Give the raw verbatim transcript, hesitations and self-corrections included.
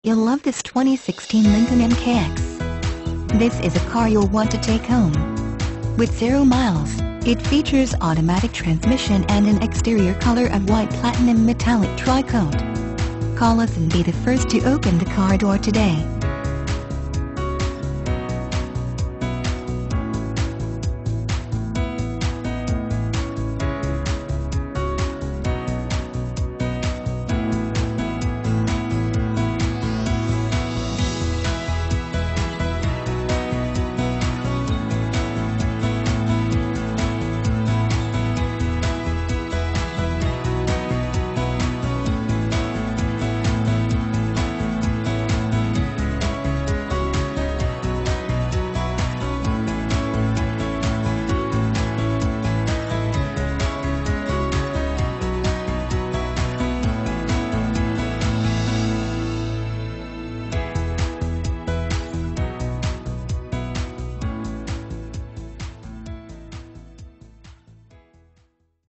You'll love this twenty sixteen Lincoln M K X. This is a car you'll want to take home. With zero miles, it features automatic transmission and an exterior color of white platinum metallic tri-coat. Call us and be the first to open the car door today.